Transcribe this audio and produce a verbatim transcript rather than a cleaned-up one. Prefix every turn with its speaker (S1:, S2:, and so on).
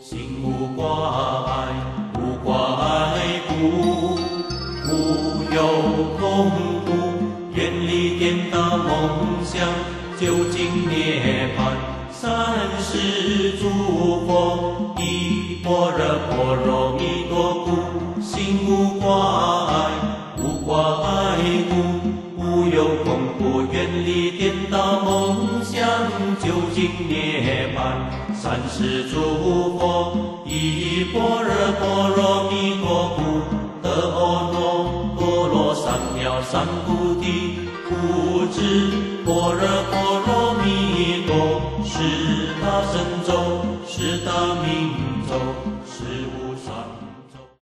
S1: 心无挂碍，无挂碍故，无有恐怖，远离颠倒梦想，究竟涅槃。三世诸佛，依般若波罗蜜多故，心无挂碍，无挂碍故，无有恐怖，远离颠倒梦想，究竟涅槃。三世诸佛，依般若波罗蜜多故，得阿耨多罗三藐三菩提，故知般若波罗蜜多是大神咒，是大明